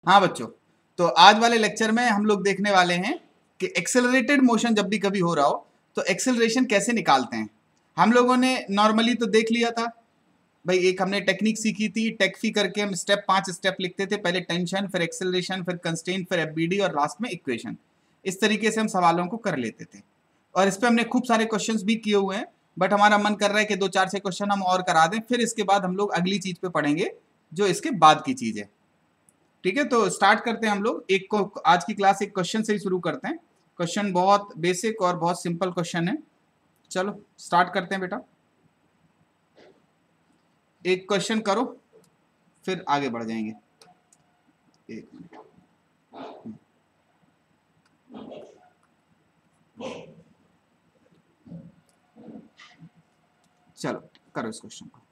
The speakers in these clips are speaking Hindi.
हाँ बच्चों, तो आज वाले लेक्चर में हम लोग देखने वाले हैं कि एक्सेलरेटेड मोशन जब भी कभी हो रहा हो तो एक्सेलरेशन कैसे निकालते हैं। हम लोगों ने नॉर्मली तो देख लिया था भाई, एक हमने टेक्निक सीखी थी, टेक्फी करके हम स्टेप 5 स्टेप लिखते थे, पहले टेंशन, फिर एक्सेलरेशन, फिर कंस्ट्रेंट, फिर एफबीडी और लास्ट में इक्वेशन। इस तरीके से हम सवालों को कर लेते थे और इस पे हमने खूब सारे क्वेश्चंस भी किए हुए हैं, बट हमारा मन कर रहा है कि 2-4 से क्वेश्चन हम और करा दें, फिर इसके बाद हम लोग अगली चीज पे पढ़ेंगे जो इसके बाद की चीज है। ठीक है, तो स्टार्ट करते हैं हम लोग। एक को आज की क्लास एक क्वेश्चन से ही शुरू करते हैं। क्वेश्चन बहुत बेसिक और बहुत सिंपल क्वेश्चन है। चलो स्टार्ट करते हैं बेटा। एक क्वेश्चन करो फिर आगे बढ़ जाएंगे। एक मिनट। चलो करो इस क्वेश्चन को।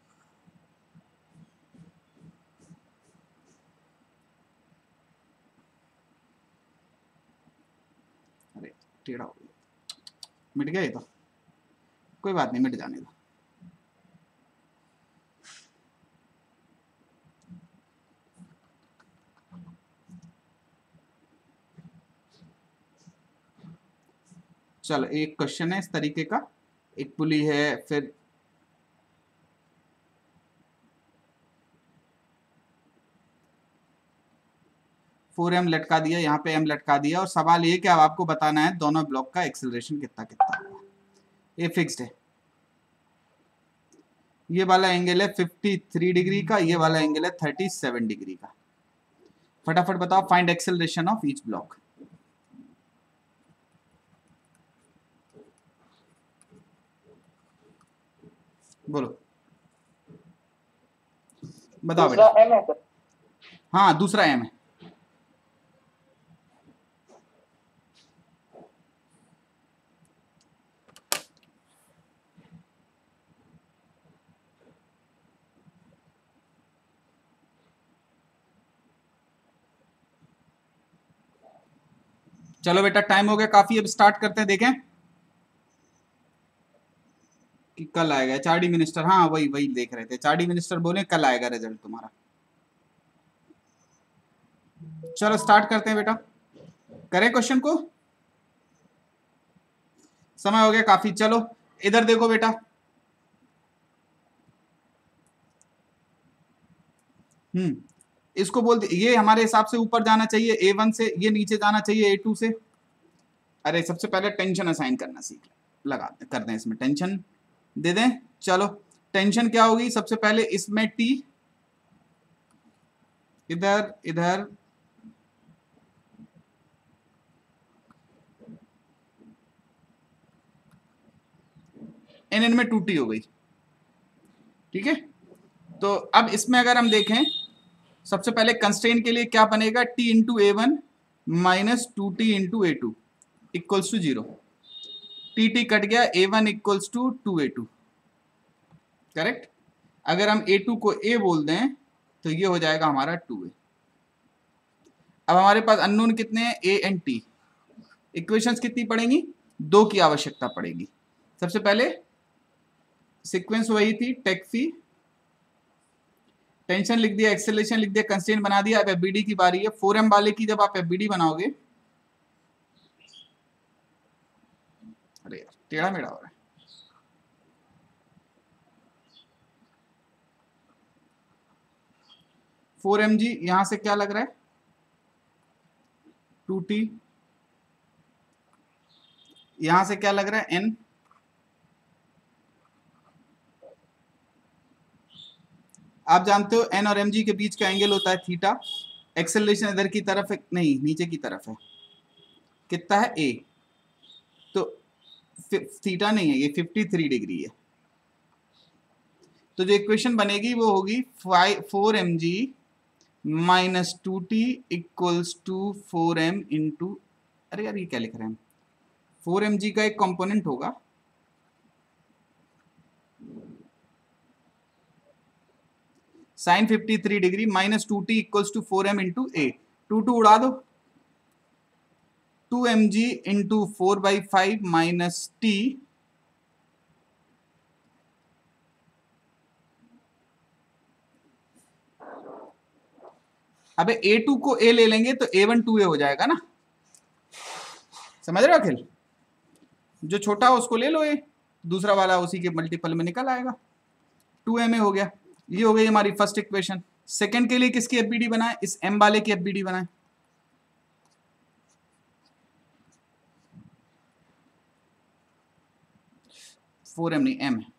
अरे टेढ़ा हो गया, मिट गया ये तो, कोई बात नहीं, मिट जाने दो। चलो एक क्वेश्चन है इस तरीके का, एक पुली है, फिर फोर एम लटका दिया, यहाँ पे एम लटका दिया और सवाल ये कि अब आपको बताना है दोनों ब्लॉक का एक्सेलरेशन कितना कितना होगा। ये फिक्स्ड है, ये वाला एंगल है 53 डिग्री का, ये वाला एंगल है 37 डिग्री का। फटाफट बताओ, find acceleration of each block. बोलो, बताओ बेटा। दूसरा एम है सर। हाँ दूसरा एम है। चलो बेटा टाइम हो गया काफी, अब स्टार्ट करते हैं। देखें कि कल आएगा चार्डी मिनिस्टर, हाँ वही वही देख रहे थे, चार्डी मिनिस्टर बोले कल आएगा रिजल्ट तुम्हारा। चलो स्टार्ट करते हैं बेटा, करें क्वेश्चन को, समय हो गया काफी। चलो इधर देखो बेटा, इसको बोल ये हमारे हिसाब से ऊपर जाना चाहिए A1 से, ये नीचे जाना चाहिए A2 से। अरे सबसे पहले टेंशन असाइन करना सीख लगा कर दें, इसमें टेंशन दे दें। चलो टेंशन क्या होगी, सबसे पहले इसमें T, इधर इधर एन में 2T हो गई। ठीक है, तो अब इसमें अगर हम देखें, सबसे पहले कंस्ट्रेंट के लिए क्या बनेगा, T into A1 minus 2T into A2 equals to 0। T cut गया, A1 equals to 2A2, correct. अगर हम A2 को A बोल दें तो ये हो जाएगा हमारा 2A। अब हमारे पास अननोन कितने हैं, A एंड T। इक्वेशंस कितनी पड़ेंगी, 2 की आवश्यकता पड़ेगी। सबसे पहले सीक्वेंस वही थी, टेक फी, टेंशन लिख दिया, एक्सेलरेशन लिख दिया, कंस्ट्रेंट बना दिया। अब एफबीडी की बारी है। 4M वाले की जब आप एफबीडी बनाओगे, अरे यार टेढ़ा मेढ़ा हो रहा है, फोर एम जी, यहां से क्या लग रहा है 2T, यहां से क्या लग रहा है N, आप जानते हो N और mg के बीच का एंगल होता है थीटा। एक्सेलरेशन इधर की तरफ है, नहीं नीचे की तरफ है, कितना है A, तो थीटा नहीं है, ये 53 डिग्री है। तो जो इक्वेशन बनेगी वो होगी 4mg minus 2T equals to 4m into, अरे यार ये क्या लिख रहे हैं, 4mg का एक कंपोनेंट होगा, sine 53 degree minus 2T equals to 4m into A, 2 उड़ा दो, 2mg इंटू 4/5 माइनस T अबे A2 को A ले लेंगे तो A1 2A हो जाएगा ना, समझ रहे हो अखिल? जो छोटा हो उसको ले लो A, दूसरा वाला उसी के मल्टीपल में निकल आएगा, 2M हो गया। ये हो गई हमारी फर्स्ट इक्वेशन। सेकंड के लिए किसकी एफबीडी बनाए? इस M वाले की एफबीडी बनाए। फोर एम नहीं, M है।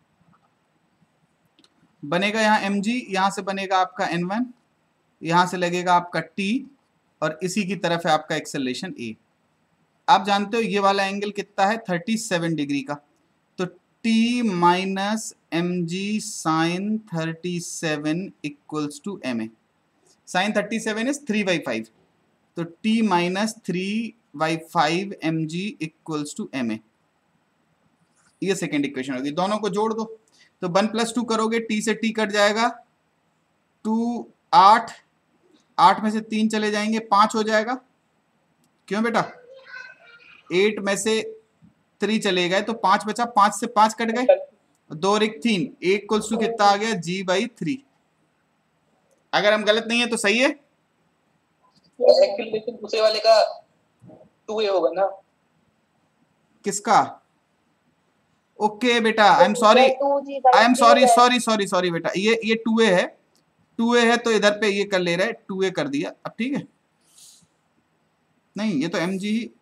बनेगा यहाँ mg, यहां से बनेगा आपका n1, यहां से लगेगा आपका t, और इसी की तरफ है आपका एक्सेलरेशन a। आप जानते हो ये वाला एंगल कितना है? 37 डिग्री का। तो t minus M G sine 37 equals to M A. Sine 37 is 3/5, तो t minus 3/5 M ji equals to M A. ये सेकेंड इक्वेशन होगी, दोनों को जोड़ दो। तो 1+2 करोगे, t से t कट जाएगा, 2 8, 8 में से 3 चले जाएंगे, 5 हो जाएगा। क्यों बेटा? 8 में से 3 चले गए तो 5 बचा, 5 से 5 कट गए, 2 और 1 3, एक इक्वल्स टू कितना आ गया? g/3। अगर हम गलत नहीं है तो सही है। एक्चुअली दूसरे वाले का 2a होगा ना। किसका? ओके बेटा, I am sorry, I am sorry sorry sorry sorry बेटा, ये 2a है, 2a है तो इधर पे ये कर ले रहा है, 2a कर दिया, अब ठीक है। नहीं, ये तो mg ही,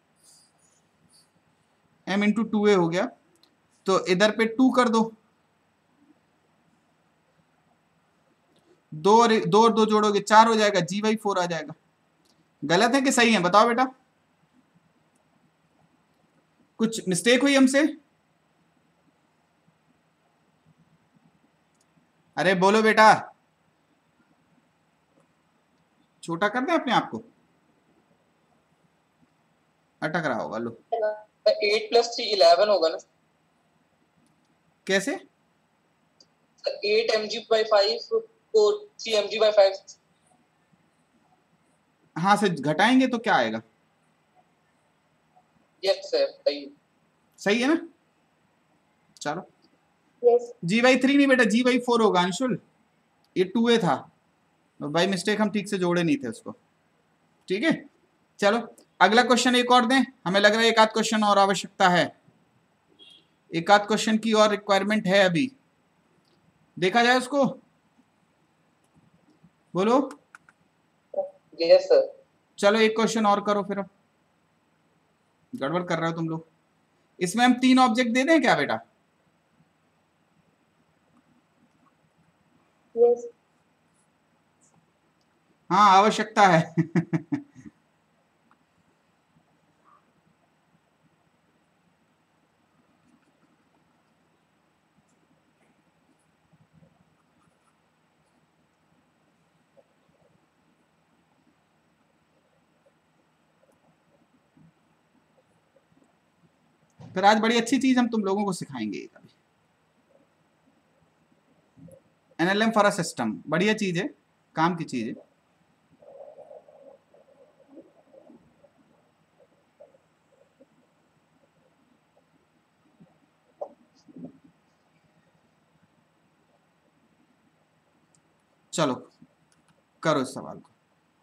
m इंटू 2a हो गया, तो इधर पे 2 कर दो, 2 और 2 जोड़ोगे 4 हो जाएगा, g/4 आ जाएगा। गलत है कि सही है? बताओ बेटा, कुछ मिस्टेक हुई हमसे? अरे बोलो बेटा, छोटा कर दें अपने आप को? अटक रहा होगा, लो। 8 + 3 11 होगा ना। कैसे? 8 mg/5 को 3 mg/5। हाँ से घटाएंगे तो क्या आएगा? यस सर, सही है ना? चलो, यस। g/3 नहीं बेटा, g/4 होगा अंशुल, ये 2a था, बाई मिस्टेक हम ठीक से जोड़े नहीं थे उसको। ठीक है, चलो अगला क्वेश्चन एक और दें, हमें लग रहा है एक आध क्वेश्चन और आवश्यकता है, एक आध क्वेश्चन की और रिक्वायरमेंट है अभी, देखा जाए उसको, बोलो। Yes sir. चलो एक क्वेश्चन और करो फिर, अब गड़बड़ कर रहे हो तुम लोग। इसमें हम 3 ऑब्जेक्ट दे दें क्या बेटा? यस। हाँ, आवश्यकता है। फिर आज बड़ी अच्छी चीज हम तुम लोगों को सिखाएंगे, अभी NLM फॉर अ सिस्टम, बढ़िया चीज है, काम की चीज है। चलो करो इस सवाल को।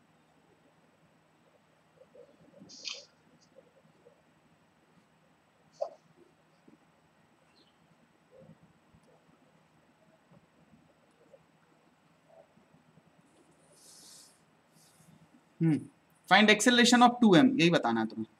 फाइंड एक्सेलरेशन ऑफ 2m, यही बताना है तुम्हें।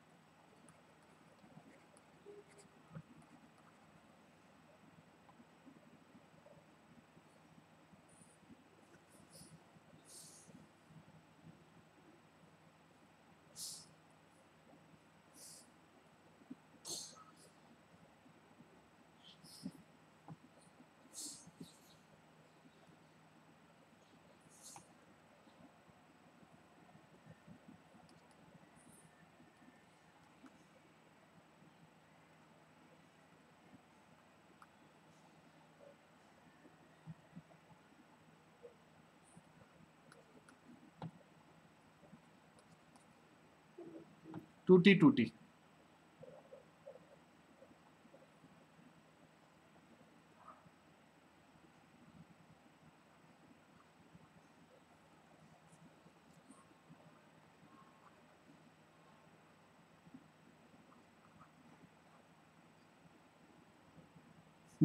टूटी टूटी,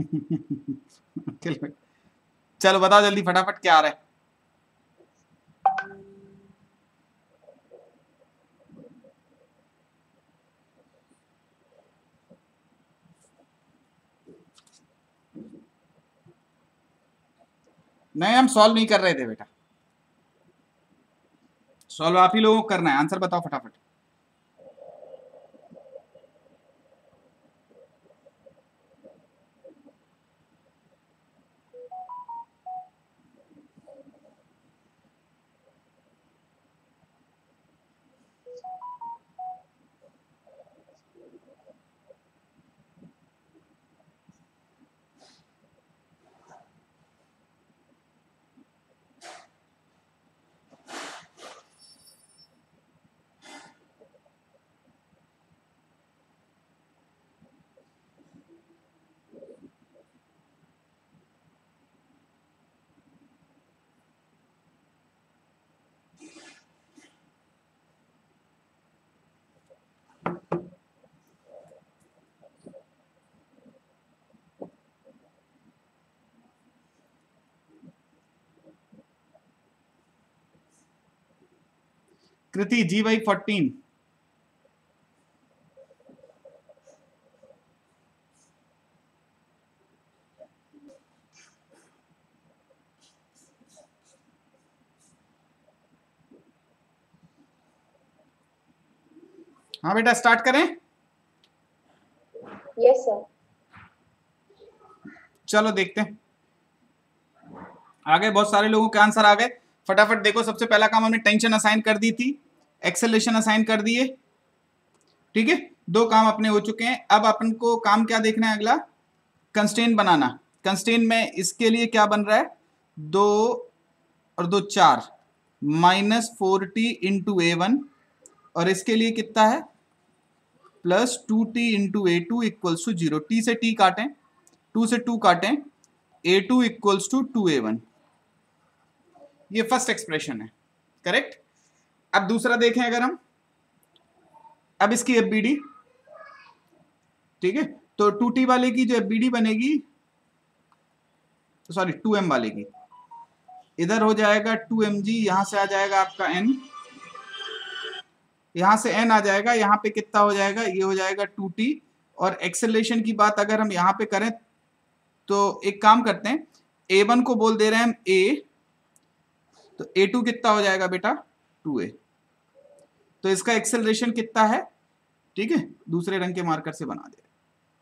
चलो बताओ जल्दी फटाफट क्या आ रहा है। नहीं, हम सॉल्व नहीं कर रहे थे बेटा, सॉल्व आप ही लोगों को करना है। आंसर बताओ फटाफट। कृति G/14। हाँ बेटा स्टार्ट करें। Yes sir. चलो देखते हैं, आगे बहुत सारे लोगों के आंसर आ गए। फटाफट देखो, सबसे पहला काम हमने टेंशन असाइन कर दी थी, एक्सेलरेशन असाइन कर दिए, ठीक है, 2 काम अपने हो चुके हैं। अब अपन को काम क्या देखना है अगला, कंस्ट्रेंट बनाना। कंस्ट्रेंट में इसके लिए क्या बन रहा है, 2 और 2 4 -4t इंटू A1, और इसके लिए कितना है +2t into A2 equals to 0। t से t काटें, 2 से 2 काटें, A2 इक्वल्स टू 2A1। ये फर्स्ट एक्सप्रेशन है, करेक्ट। अब दूसरा देखें अगर हम, अब इसकी FBD, ठीक है, तो 2t वाले की जो FBD बनेगी, सॉरी 2m वाले की, इधर हो जाएगा 2mg, यहां से आ जाएगा आपका n, यहां से n आ जाएगा, यहां पे कितना हो जाएगा, ये हो जाएगा 2t। और एक्सेलरेशन की बात अगर हम यहां पे करें तो एक काम करते हैं, A1 को बोल दे रहे हैं हम a, तो A2 कितना हो जाएगा बेटा 2a। तो इसका एक्सेलरेशन कितना है, ठीक है, दूसरे रंग के मार्कर से बना दे,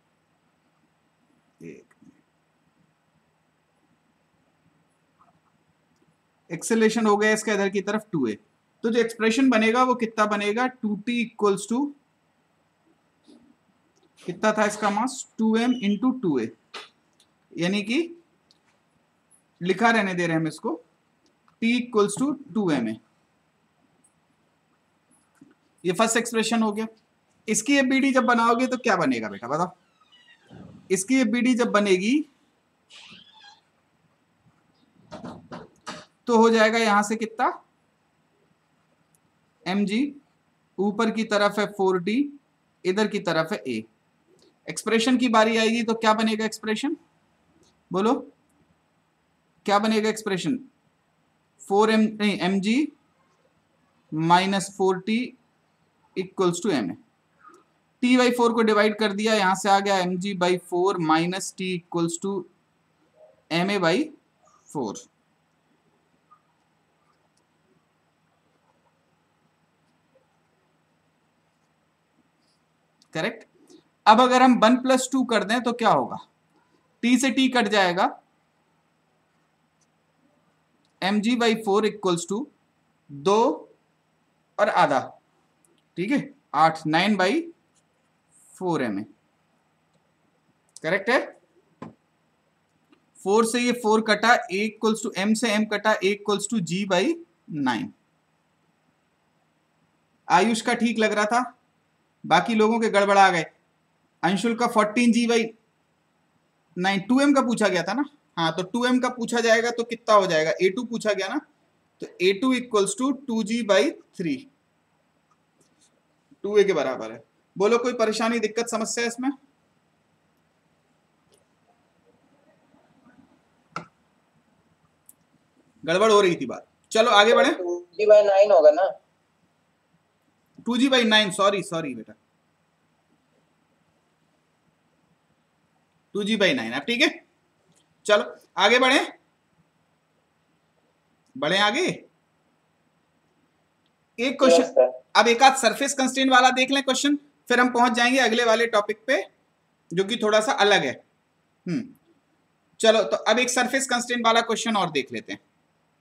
एक्सेलरेशन हो गया इसका इधर की तरफ 2a। तो जो एक्सप्रेशन बनेगा वो कितना बनेगा, 2t इक्वल्स टू, कितना था इसका मास, 2m इंटू 2a, यानी कि लिखा रहने दे रहे हैं हम इसको, t इक्वल्स टू 2m है। ये फर्स्ट एक्सप्रेशन हो गया। इसकी एफबीडी जब बनाओगे तो क्या बनेगा बेटा बताओ, इसकी एफबीडी जब बनेगी तो हो जाएगा यहां से कितना, mg, ऊपर की तरफ है 4d, इधर की तरफ है a। एक्सप्रेशन की बारी आएगी तो क्या बनेगा एक्सप्रेशन, बोलो क्या बनेगा एक्सप्रेशन, 4m नहीं mg -4t equals to m है। t/4 को डिवाइड कर दिया, यहां से आ गया mg/4 -t equals to ma/4। Correct. अब अगर हम 1 + 2 कर दें तो क्या होगा, t से t कट जाएगा, mg/4 इक्वल्स टू 2 और आधा, ठीक है, 8, 9/4 m। करेक्ट है। 4 से ये 4 कटा, a इक्वल्स टू m से m कटा, a equals to g/9। Ayush का ठीक लग रहा था, बाकी लोगों के गड़बड़ा गए। अंशुल का 14g/9, 2m का पूछा गया था ना, हाँ तो 2m का पूछा जाएगा तो कितना हो जाएगा, a2 पूछा गया ना, तो a2 equals to 2g/3, 2a के बराबर है। बोलो कोई परेशानी दिक्कत समस्या इसमें, गड़बड़ हो रही थी बात। चलो आगे बढ़े। 2g/9 होगा ना? 2g/9, सॉरी बेटा, 2g/9। अब ठीक है, चलो आगे बढ़े, बढ़े आगे। एक क्वेश्चन, Yes, sir. अब एक आध सरफेस कंस्ट्रेंट वाला देख लें क्वेश्चन, फिर हम पहुंच जाएंगे अगले वाले टॉपिक पे जो कि थोड़ा सा अलग है। चलो तो अब एक सरफेस कंस्ट्रेंट वाला क्वेश्चन और देख लेते हैं।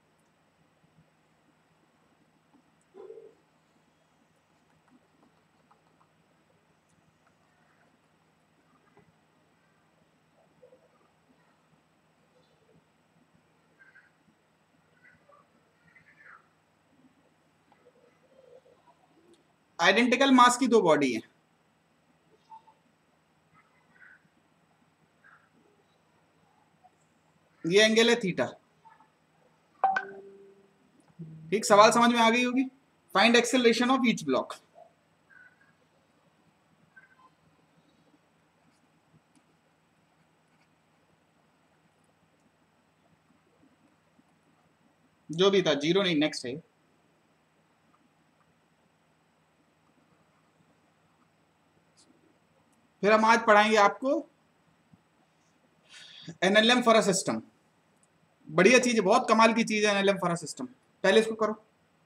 आइडेंटिकल मास की दो बॉडी है, ये एंगल है थीटा। ठीक, सवाल समझ में आ गई होगी। Find acceleration of each block. जो भी था, जीरो नहीं, नेक्स्ट है। फिर हम आज पढ़ाएंगे आपको एनएलएम फॉर अ सिस्टम। बढ़िया चीज है, बहुत कमाल की चीज है एनएलएम फॉर अ सिस्टम। पहले इसको करो।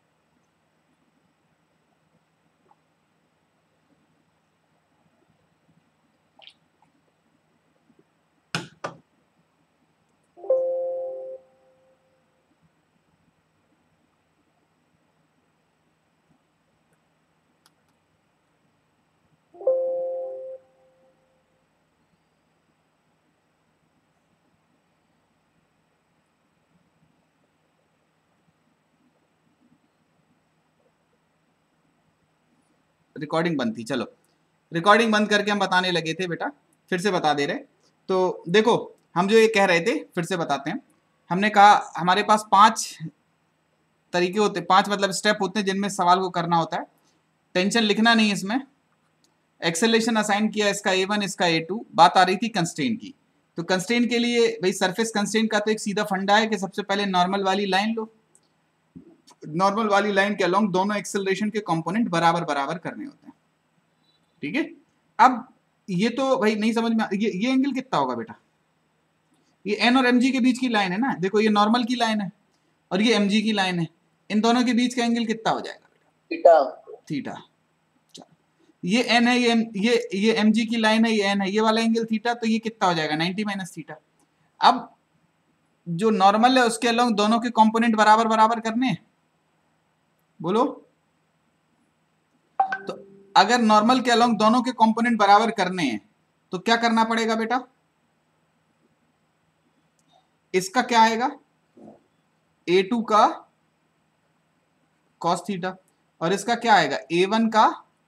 रिकॉर्डिंग बंद थी, चलो रिकॉर्डिंग बंद करके हम बताने लगे थे बेटा, फिर से बता दे रहे। तो देखो, हम जो ये कह रहे थे फिर से बताते हैं। हमने कहा हमारे पास 5 तरीके होते, 5 मतलब स्टेप होते हैं जिनमें सवाल को करना होता है। टेंशन लिखना नहीं इसमें। एक्सेलरेशन असाइन किया, इसका A1 इसका A2। बात आ रही थी कंस्ट्रेंट की। तो कंस्ट्रेंट के लिए भाई सरफेस कंस्ट्रेंट का तो एक सीधा फंडा है कि सबसे पहले नॉर्मल वाली लाइन लो। नॉर्मल वाली लाइन के अलोंग दोनों एक्सेलरेशन के कंपोनेंट बराबर बराबर करने होते हैं। ठीक है, अब ये तो भाई नहीं समझ में, ये एंगल कितना होगा बेटा? ये एन और mg के बीच की लाइन है ना, देखो ये नॉर्मल की लाइन है और ये mg की लाइन है, इन दोनों के बीच का एंगल कितना हो जाएगा बेटा? थीटा। ये एन है, ये mg की लाइन है, ये एन है, ये वाला एंगल थीटा, तो ये कितना हो जाएगा? 90 माइनस थीटा। अब जो नॉर्मल है उसके अलोंग दोनों के कंपोनेंट बराबर बराबर करने हैं, बोलो। तो अगर नॉर्मल के अलोंग दोनों के कंपोनेंट बराबर करने हैं तो क्या करना पड़ेगा बेटा? इसका क्या आएगा? A2 का cos थीटा, और इसका क्या आएगा? A1 का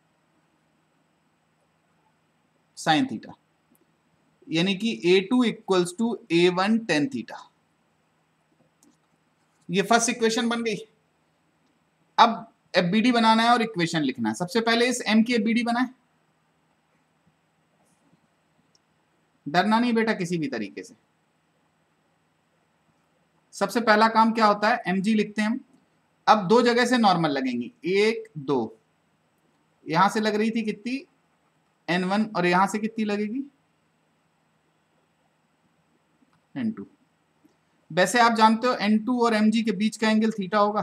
sin थीटा, यानी कि A2 equals to A1 tan theta. ये फर्स्ट इक्वेशन बन गई। अब FBD बनाना है और इक्वेशन लिखना है। सबसे पहले इस M की FBD बनाए। डरना नहीं बेटा किसी भी तरीके से। सबसे पहला काम क्या होता है, mg लिखते हैं हम। अब दो जगह से नॉर्मल लगेंगी, 1 2। यहां से लग रही थी कितनी? n1, और यहां से कितनी लगेगी? n2। वैसे आप जानते हो n2 और mg के बीच का एंगल थीटा होगा,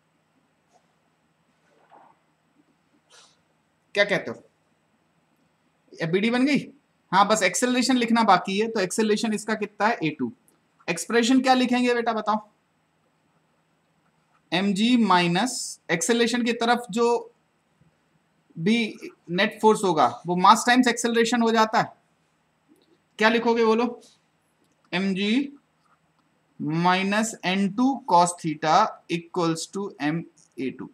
क्या कहते हो? FBD बन गई। हाँ, बस एक्सेलरेशन लिखना बाकी है। तो एक्सेलरेशन इसका कितना है? A2। एक्सप्रेशन क्या लिखेंगे बेटा बताओ? mg माइनस एक्सेलरेशन की तरफ जो भी नेट फोर्स होगा वो मास टाइम्स एक्सेलरेशन हो जाता है। क्या लिखोगे बोलो? mg minus n2 cos theta equals to ma2।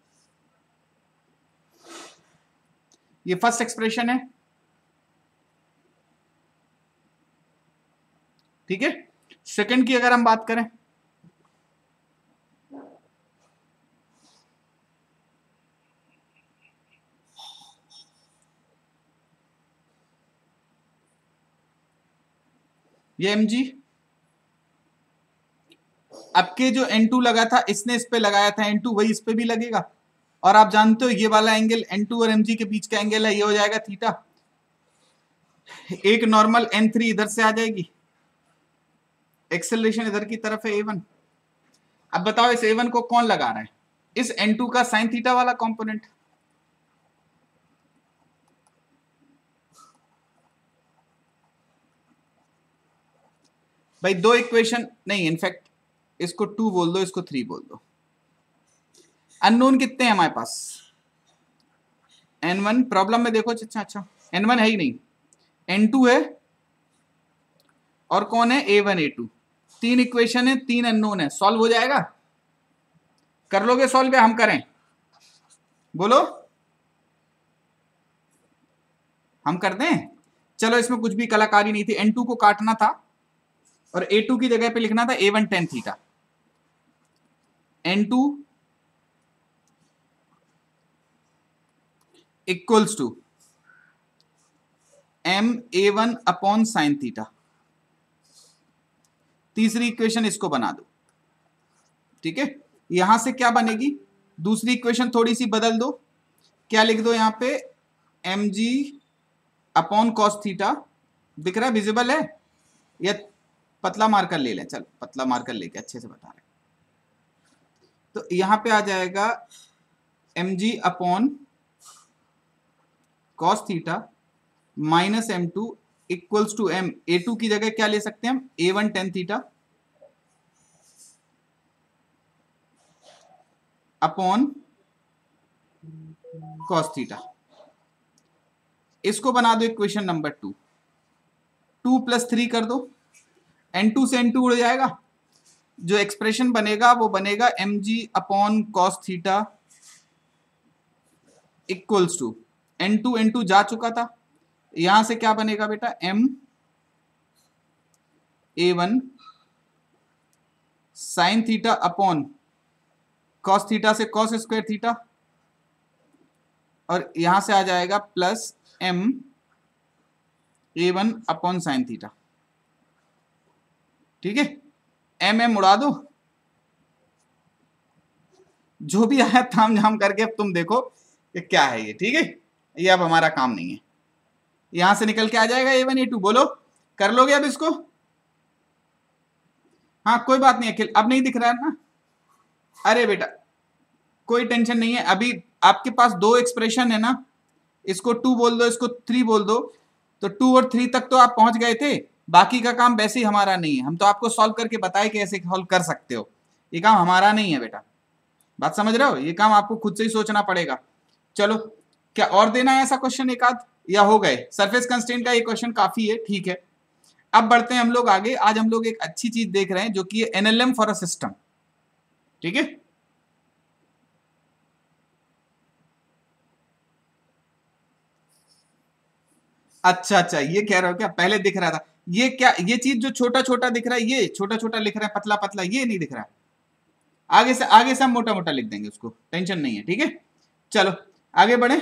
ये फर्स्ट एक्सप्रेशन है, ठीक है। सेकंड की अगर हम बात करें, ये mg अब के जो N2 लगा था इसने इस पे लगाया था N2, वही इस पे भी लगेगा। और आप जानते हो ये वाला एंगल N2 और mg के बीच का एंगल है, ये हो जाएगा थीटा। एक नॉर्मल N3 इधर से आ जाएगी, एक्सेलरेशन इधर की तरफ है A1। अब बताओ इस A1 को कौन लगा रहा है? इस N2 का साइन थीटा वाला कंपोनेंट। भाई दो इक्वेशन नहीं, इनफैक्ट इसको 2 बोल दो, इसको 3 बोल दो। अननोन कितने हैं हमारे पास? N1 प्रॉब्लम में देखो, अच्छा N1 है ही नहीं, N2 है और कौन है? A1 A2। 3 इक्वेशन है, 3 अननोन है, सॉल्व हो जाएगा? कर लोगे सॉल्व या हम करें? बोलो, हम कर दें? चलो इसमें कुछ भी कलाकारी नहीं थी, N2 को काटना था और A2 की जगह पे लिखना था A1 tan theta. N2 equals to M A1 upon sine theta. तीसरी इक्वेशन इसको बना दो, ठीक है। यहां से क्या बनेगी? दूसरी इक्वेशन थोड़ी सी बदल दो, क्या लिख दो यहां पे? mg upon cos theta. दिख रहा है, विजिबल है? या पतला मार्कर ले लें? चल पतला मार्कर लेके अच्छे से बता रहे। तो यहां पे आ जाएगा mg upon cos theta minus m2 equals to m A2 की जगह क्या ले सकते हैं हम? A1 tan theta upon cos theta. इसको बना दो इक्वेशन नंबर 2। 2 + 3 कर दो, N2 से N2 उड़ जाएगा, जो एक्सप्रेशन बनेगा वो बनेगा mg upon cos theta equals to N2 N2 जा चुका था, यहां से क्या बनेगा बेटा? m A1 sine theta upon cos theta से कॉस स्क्वायर थीटा, और यहां से आ जाएगा plus m A1 upon sine theta. ठीक है, m उड़ा दो, जो भी आया थाम झाम करके अब तुम देखो कि क्या है ये। ठीक है, ये अब हमारा काम नहीं है। यहां से निकल के आ जाएगा A1 A2। बोलो, कर लोगे अब इसको? हाँ कोई बात नहीं अखिल, अब नहीं दिख रहा है ना? अरे बेटा कोई टेंशन नहीं है, अभी आपके पास दो एक्सप्रेशन है ना, इसको 2 बोल दो, इसको 3 बोल दो, तो 2 और 3 तक तो आप पहुंच गए थे। बाकी का काम वैसे ही हमारा नहीं है, हम तो आपको सॉल्व करके बताए कि ऐसे सॉल्व कर सकते हो। ये काम हमारा नहीं है बेटा, बात समझ रहे हो? ये काम आपको खुद से ही सोचना पड़ेगा। चलो, क्या और देना है ऐसा क्वेश्चन एक आध, या हो गए? सरफेस कंस्ट्रेंट का ये क्वेश्चन काफी है, ठीक है। अब बढ़ते हैं हम लोग आगे। आज हम लोग एक अच्छी चीज देख रहे हैं जो कि एनएलएम फॉर अ सिस्टम। ठीक है, अच्छा ये कह रहे हो क्या? पहले दिख रहा था ये, क्या ये चीज जो छोटा छोटा दिख रहा है, ये छोटा छोटा लिख रहा है, पतला पतला, ये नहीं दिख रहा है? आगे से हम मोटा मोटा लिख देंगे उसको, टेंशन नहीं है। ठीक है, चलो आगे बढ़े,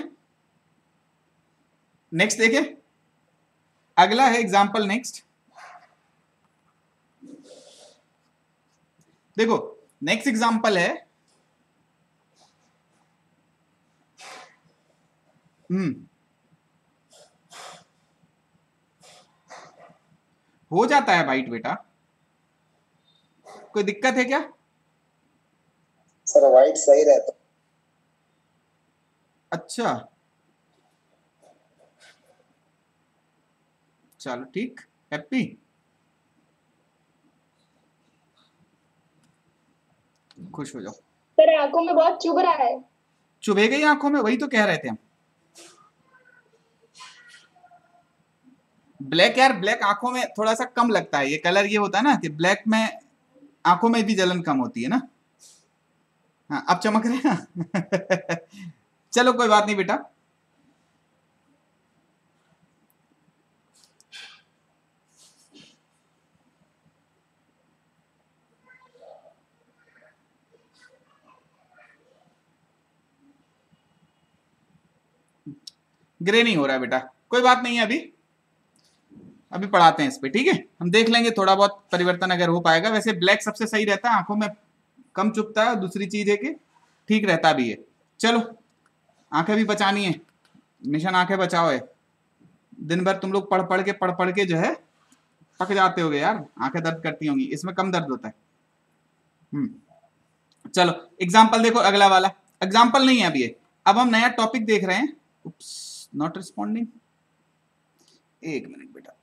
नेक्स्ट देखे। अगला है एग्जाम्पल नेक्स्ट। देखो नेक्स्ट एग्जाम्पल है, हो जाता है वाइट बेटा, कोई दिक्कत है क्या? सर वाइट सही रहता। अच्छा चलो ठीक, हैप्पी, खुश हो जाओ। सर आंखों में बहुत चुभ रहा है। चुभे गई आंखों में? वही तो कह रहे थे हम। ब्लैक यार, ब्लैक आंखों में थोड़ा सा कम लगता है, ये कलर ये होता है ना कि ब्लैक में आंखों में भी जलन कम होती है ना। हाँ अब चमक रहे हैं ना चलो कोई बात नहीं बेटा, ग्रे नहीं हो रहा है बेटा, कोई बात नहीं है अभी। अभी पढ़ाते हैं इस पे, ठीक है। हम देख लेंगे थोड़ा बहुत परिवर्तन अगर हो पाएगा। वैसे ब्लैक सबसे सही रहता है, आंखों में कम चुभता है, दूसरी चीज है कि ठीक रहता भी है। चलो आंखें भी बचानी है, मिशन आंखें बचाओ है। दिन भर तुम लोग पढ़ पढ़ के जो है पक जाते होगे यार, आंखें दर्द करती होंगी, इसमें कम दर्द होता है। चलो एग्जाम्पल देखो, अगला वाला एग्जाम्पल नहीं है अभी ये, अब हम नया टॉपिक देख रहे हैं। उप्स, नॉट रिस्पॉन्डिंग, एक मिनट बेटा,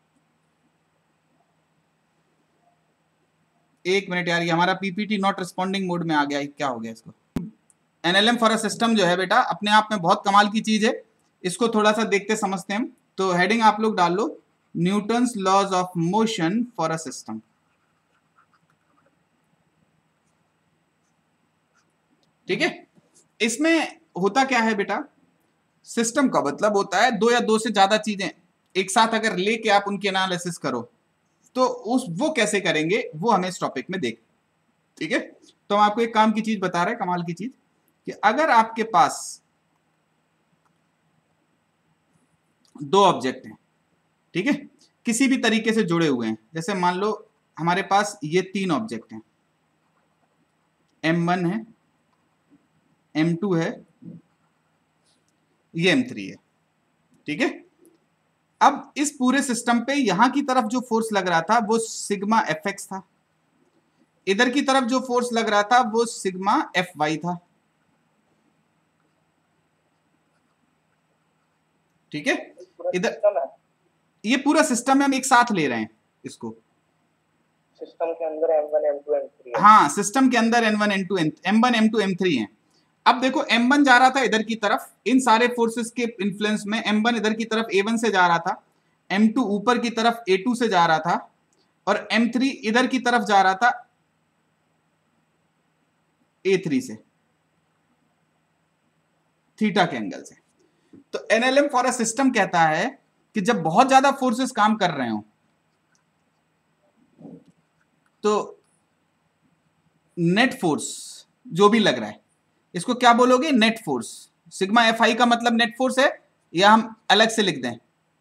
एक मिनट यार, ये हमारा पीपीटी नॉट रिस्पॉन्डिंग मोड में आ गया, क्या हो गया इसको। एनएलएम फॉर अ सिस्टम जो है बेटा अपने आप में बहुत कमाल की चीज है, इसको थोड़ा सा देखते समझते हैं हम। तो हेडिंग आप लोग डाल लो, Newton's laws of motion for a system. ठीक है, इसमें होता क्या है बेटा, सिस्टम का मतलब होता है दो या दो से ज्यादा चीजें एक साथ अगर लेके आप उनकी एनालिसिस करो, तो वो कैसे करेंगे वो हमें इस टॉपिक में देख। ठीक है, तो हम आपको एक काम की चीज बता रहे हैं, कमाल की चीज, कि अगर आपके पास दो ऑब्जेक्ट हैं, ठीक है, किसी भी तरीके से जुड़े हुए हैं, जैसे मान लो हमारे पास ये तीन ऑब्जेक्ट हैं, M1 है, M2 है, ये M3 है। ठीक है, अब इस पूरे सिस्टम पे यहां की तरफ जो फोर्स लग रहा था वो सिग्मा Fx था, इधर की तरफ जो फोर्स लग रहा था वो सिग्मा Fy था। ठीक है, इधर ये पूरा सिस्टम है, हम एक साथ ले रहे हैं इसको, सिस्टम के अंदर M1 M2 M3 है। हाँ, सिस्टम के अंदर M1 M2 M3 है। अब देखो M1 जा रहा था इधर की तरफ, इन सारे फोर्सेस के इन्फ्लुएंस में M1 इधर की तरफ A1 से जा रहा था, M2 ऊपर की तरफ A2 से जा रहा था, और M3 इधर की तरफ जा रहा था A3 से, थीटा के एंगल से। तो एनएलएम फॉर अ सिस्टम कहता है कि जब बहुत ज्यादा फोर्सेस काम कर रहे हो तो नेट फोर्स जो भी लग रहा है इसको क्या बोलोगे, नेट फोर्स। सिग्मा Fi का मतलब नेट फोर्स है, या हम अलग से लिख दें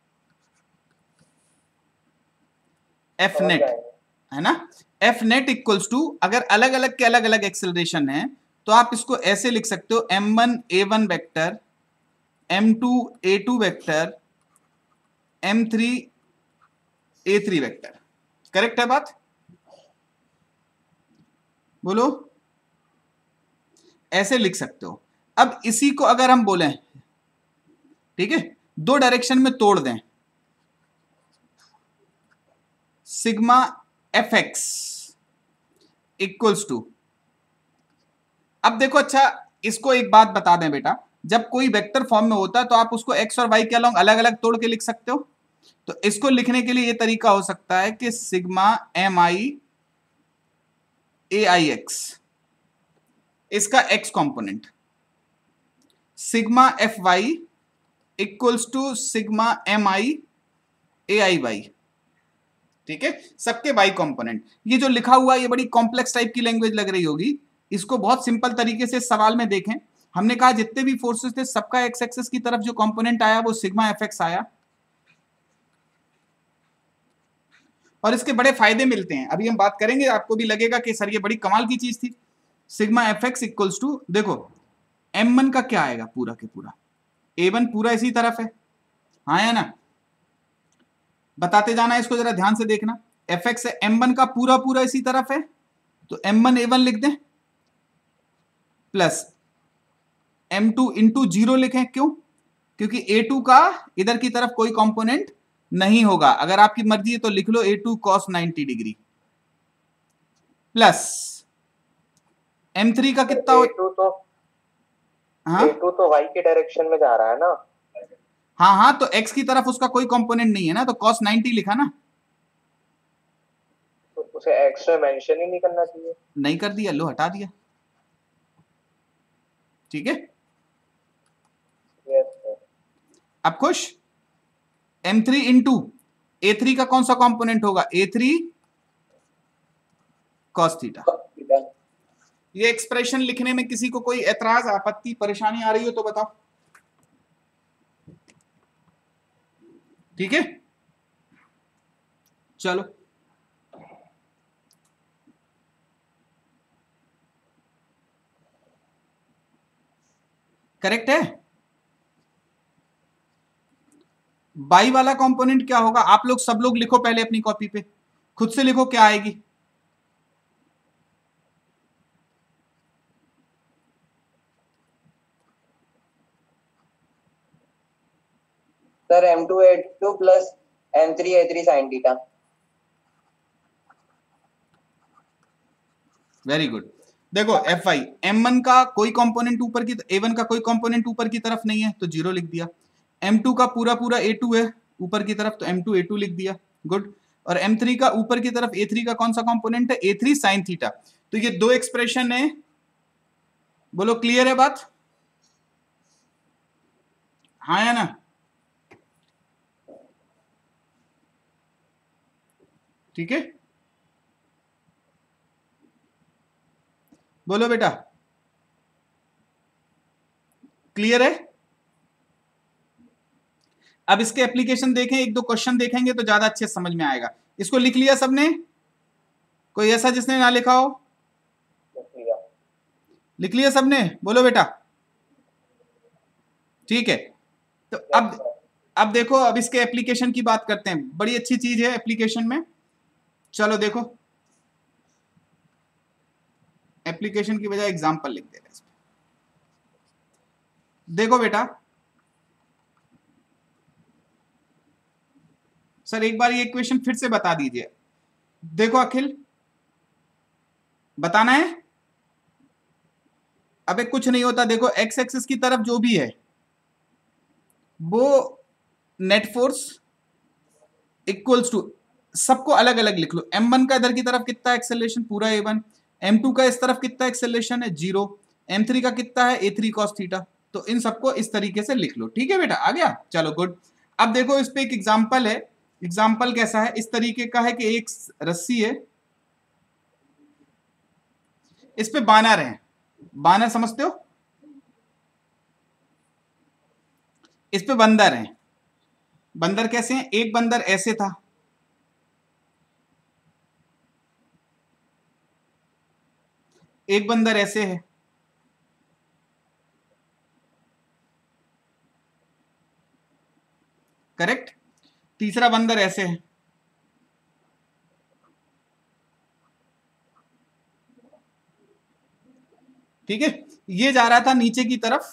F नेट, है ना। F नेट इक्वल्स टू, अगर अलग अलग के अलग अलग एक्सेलरेशन है तो आप इसको ऐसे लिख सकते हो, M1 A1 vector, M2 A2 vector, M3 A3 vector. Correct है बात, बोलो, ऐसे लिख सकते हो। अब इसी को अगर हम बोलें, ठीक है, दो डायरेक्शन में तोड़ दें, सिग्मा Fx इक्वल्स टू, अब देखो, अच्छा इसको एक बात बता दें बेटा, जब कोई वेक्टर फॉर्म में होता है तो आप उसको x और y के अलोंग अलग अलग तोड़ के लिख सकते हो। तो इसको लिखने के लिए ये तरीका हो सकता है कि सिग्मा Mi Aix, इसका x component, sigma Fy equals to sigma Mi Aiy। ठीक है, सबके y कंपोनेंट। ये जो लिखा हुआ है ये बड़ी कॉम्प्लेक्स टाइप की लैंग्वेज लग रही होगी, इसको बहुत सिंपल तरीके से सवाल में देखें। हमने कहा जितने भी फोर्सेस थे सबका एक्स एक्सिस की तरफ जो कंपोनेंट आया वो सिग्मा Fx आया, और इसके बड़े फायदे मिलते हैं, अभी हम बात करेंगे, आपको भी लगेगा कि सर ये बड़ी कमाल की चीज थी। सिग्मा Fx इक्वल्स टू, देखो M1 का क्या आएगा, पूरा के पूरा A1 पूरा इसी तरफ है, हाँ या ना, बताते जाना, इसको जरा ध्यान से देखना। Fx है M1 का पूरा पूरा इसी तरफ है, तो M1 A1 लिख दें, प्लस M2 इंटू 0 लिखें, क्यों, क्योंकि A2 का इधर की तरफ कोई कंपोनेंट नहीं होगा, अगर आपकी मर्जी है तो लिख लो A2 cos 90 degree, plus M3 का कितना हो, A2 तो, हाँ A2 तो y के डायरेक्शन में जा रहा है ना। हाँ हाँ, तो x की तरफ उसका कोई कंपोनेंट नहीं है ना, तो cos 90 लिखा ना, तो उसे x में मेंशन ही नहीं करना चाहिए। नहीं कर दिया, लो हटा दिया। ठीक है, यस सर। अब खुश। M3 इंटू A3 का कौन सा कंपोनेंट होगा, A3 cos थीटा। ये एक्सप्रेशन लिखने में किसी को कोई एतराज, आपत्ति, परेशानी आ रही हो तो बताओ। ठीक है, चलो करेक्ट है। बाई वाला कंपोनेंट क्या होगा, आप लोग सब लोग लिखो पहले अपनी कॉपी पे, खुद से लिखो क्या आएगी। Sir M2A2 plus M3A3 sin theta. Very good. देखो Fi M1 का कोई कंपोनेंट ऊपर की, A1 का कोई कंपोनेंट ऊपर की तरफ नहीं है तो 0 लिख दिया। M2 का पूरा पूरा A2 है ऊपर की तरफ तो M2A2 लिख दिया, गुड। और M3 का ऊपर की तरफ A3 का कौन सा कंपोनेंट है, A3 sin थीटा। तो ये दो एक्सप्रेशन है, बोलो क्लियर है बात, हाँ या ना। ठीक है, बोलो बेटा क्लियर है। अब इसके एप्लीकेशन देखें, एक दो क्वेश्चन देखेंगे तो ज्यादा अच्छे समझ में आएगा। इसको लिख लिया सबने, कोई ऐसा जिसने ना लिखा हो? लिख लिया सबने, बोलो बेटा। ठीक है, तो अब देखो, अब इसके एप्लीकेशन की बात करते हैं। बड़ी अच्छी चीज है एप्लीकेशन में, चलो देखो एप्लीकेशन की बजाय एग्जांपल लिख दे रहे हैं। देखो बेटा, सर एक बार ये इक्वेशन फिर से बता दीजिए। देखो अखिल, बताना है। अबे कुछ नहीं होता, देखो एक्स एक्सिस की तरफ जो भी है वो नेट फोर्स इक्वल्स टू, सबको अलग अलग लिख लो। M1 का इधर की तरफ कितना एक्सेलरेशन, पूरा A1। M2 का इस तरफ कितना एक्सेलरेशन है, 0। M3 का कितना है, A3 cos थीटा। तो इन सबको इस तरीके से लिख लो, ठीक है बेटा, आ गया, चलो गुड। अब देखो इस पे एक एग्जांपल है। एग्जांपल कैसा है, इस तरीके का है कि एक रस्सी है, इस पे बानर है, बानर समझते हो, इस पे बंदर है। बंदर कैसे हैं, एक बंदर ऐसे था, एक बंदर ऐसे है, करेक्ट। तीसरा बंदर ऐसे है, ठीक है। ये जा रहा था नीचे की तरफ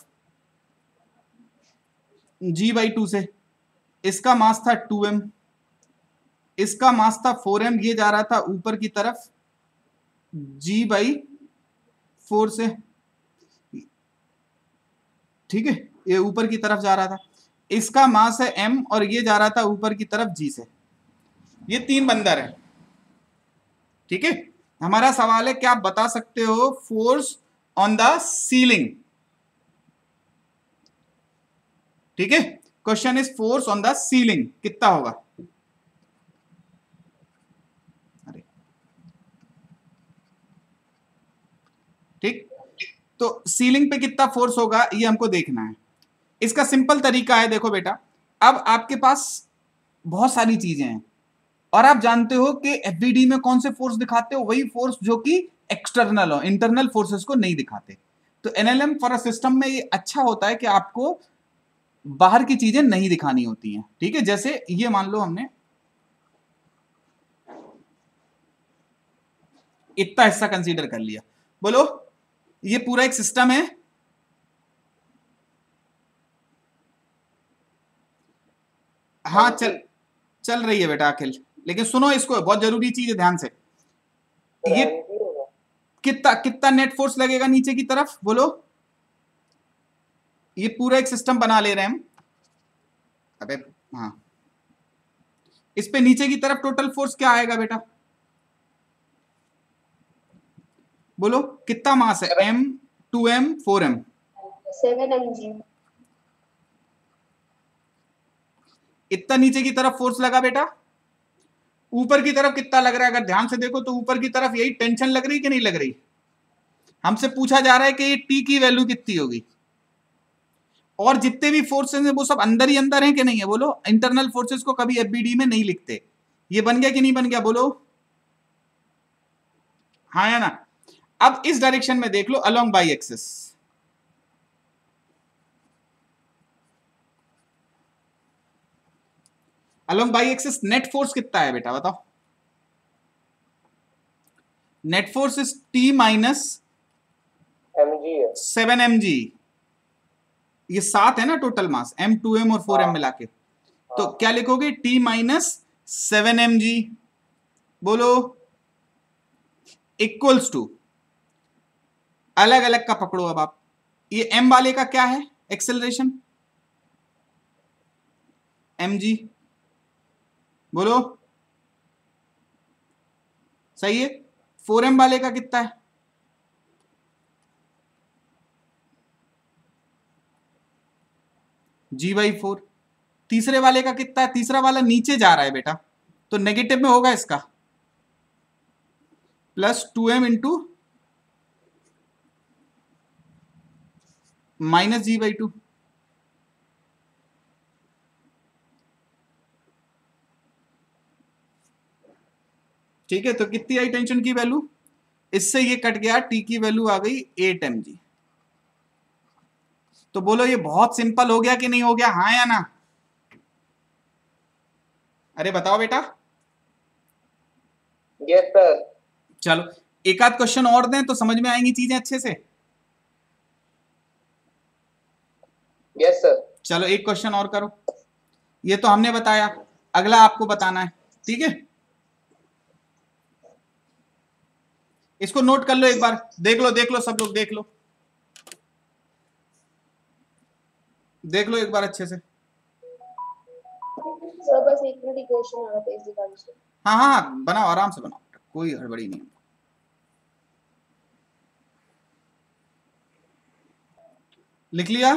G/2 से, इसका मास था 2m, इसका मास था 4m, ये जा रहा था ऊपर की तरफ G/4 से, ठीक है, ये ऊपर की तरफ जा रहा था। इसका मास है m और ये जा रहा था ऊपर की तरफ G से। ये तीन बंदर है, ठीक है। हमारा सवाल है क्या आप बता सकते हो फोर्स ऑन द सीलिंग, ठीक है। Question is force on the ceiling कितना होगा। अरे ठीक, तो सीलिंग पे कितना फोर्स होगा ये हमको देखना है। इसका सिंपल तरीका है, देखो बेटा, अब आपके पास बहुत सारी चीजें हैं और आप जानते हो कि एफबीडी में कौन से फोर्स दिखाते हो, वही फोर्स जो कि एक्सटर्नल हो, इंटरनल फोर्सेस को नहीं दिखाते। तो एनएलएम फॉर अ सिस्टम में ये अच्छा होता है कि आपको बाहर की चीजें नहीं दिखानी होती हैं, ठीक है। जैसे ये मान लो हमने इतना हिस्सा कंसीडर कर लिया, बोलो ये पूरा एक सिस्टम है, हाँ चल रही है बेटा अखिल, लेकिन सुनो इसको, बहुत जरूरी चीज है, ध्यान से। ये कितना नेट फोर्स लगेगा नीचे की तरफ, बोलो। ये पूरा एक सिस्टम बना ले रहे हैं हम, अबे हाँ, इस पे नीचे की तरफ टोटल फोर्स क्या आएगा बेटा, बोलो कितना मास है, m 2m 4m 7mg। इतना नीचे की तरफ फोर्स लगा बेटा। ऊपर की तरफ कितना लग रहा है, अगर ध्यान से देखो तो ऊपर की तरफ यही टेंशन लग रही कि नहीं लग रही। हमसे पूछा जा रहा है कि ये टी की वैल्यू कितनी होगी, और जितने भी फोर्सेस हैं वो सब अंदर ही अंदर हैं कि नहीं है, बोलो। इंटरनल फोर्सेस को कभी एफबीडी में नहीं लिखते, ये बन गया कि नहीं बन गया, बोलो हाँ या ना। अब इस डायरेक्शन में देख लो, along y axis, along y axis net force कितना है बेटा बताओ। Net force is T minus mg है 7 mg। ये 7 है ना टोटल मास, M 2M और 4M मिला के, तो क्या लिखोगे T माइनस 7 mg, बोलो इक्वल्स टू, अलग अलग का पकड़ो अब आप, ये M वाले का क्या है एक्सेलरेशन, mg, बोलो सही है। 4M वाले का कितना है, G/4। तीसरे वाले का कितना है, तीसरा वाला नीचे जा रहा है बेटा, तो नेगेटिव में होगा इसका, plus 2M into minus G/2। ठीक है, तो कितनी आई टेंशन की वैल्यू, इससे ये कट गया, टी की वैल्यू आ गई 8 mg। तो बोलो ये बहुत सिंपल हो गया कि नहीं हो गया, हाँ या ना, अरे बताओ बेटा। Yes sir. चलो एक आध क्वेश्चन और दें तो समझ में आएंगी चीजें अच्छे से। Yes sir. चलो एक क्वेश्चन और करो, ये तो हमने बताया, अगला आपको बताना है, ठीक है। इसको नोट कर लो एक बार, देख लो सब लोग देख लो, देख लो एक बार अच्छे से। सर बस एक मिनट, इक्वेशन आ रहा था इसी कारण से। हाँ हाँ हाँ, बनाओ आराम से बनाओ, कोई हड़बड़ी नहीं है। लिख लिया,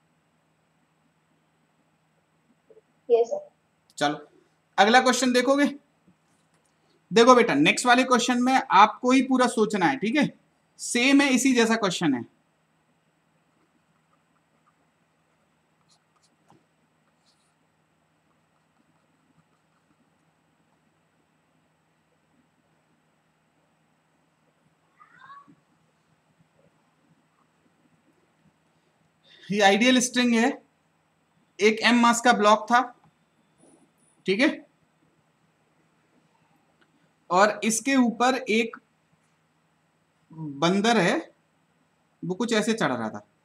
यस सर। चलो अगला क्वेश्चन देखोगे। देखो बेटा नेक्स्ट वाले क्वेश्चन में आपको ही पूरा सोचना है, ठीक है, सेम है, इसी जैसा क्वेश्चन है। ये आइडियल स्ट्रिंग है, एक M मास का ब्लॉक था, ठीक है, और इसके ऊपर एक बंदर है, वो कुछ ऐसे चढ़ रहा था,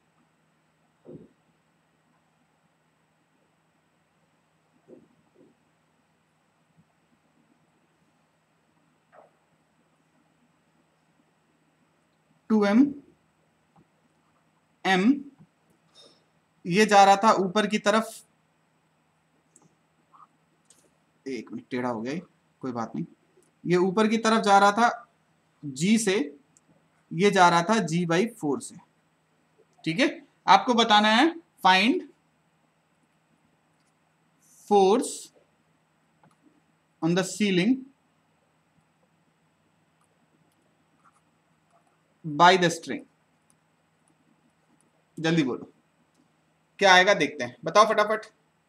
टू M ये जा रहा था ऊपर की तरफ, एक मिनट टेढ़ा हो गया ये, कोई बात नहीं, ये ऊपर की तरफ जा रहा था G से, ये जा रहा था G/4 से, ठीक है। आपको बताना है find force on the ceiling by the string. जल्दी बोलो क्या आएगा, देखते हैं, बताओ फटाफट।